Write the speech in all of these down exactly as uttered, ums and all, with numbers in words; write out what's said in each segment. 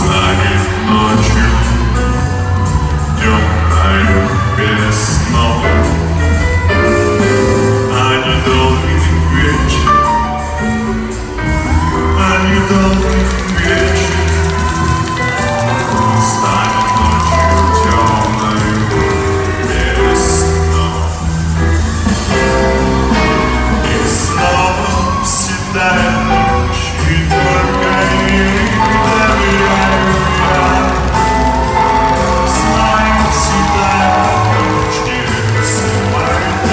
станет ночью темною без снов, а недолгий вечер, а недолгий вечер станет ночью темною без снов. И снова седая ночь, и только ей доверяю я. Знаю, седая ночь не засыпает,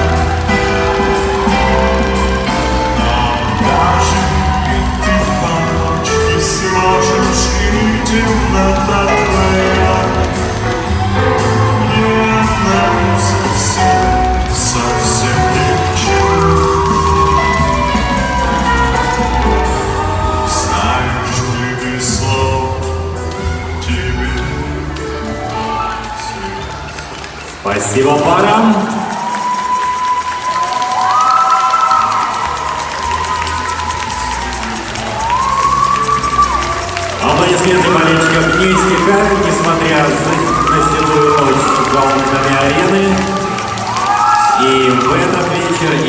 но даже и ты помочь не сможешь, и темнота твоя мне одному совсем, совсем ни к чему. Знаешь ли, без слов тебе. Спасибо парам. Аплодисменты болельщиков не стихают, несмотря на седую ночь в главной арены. И в этот вечер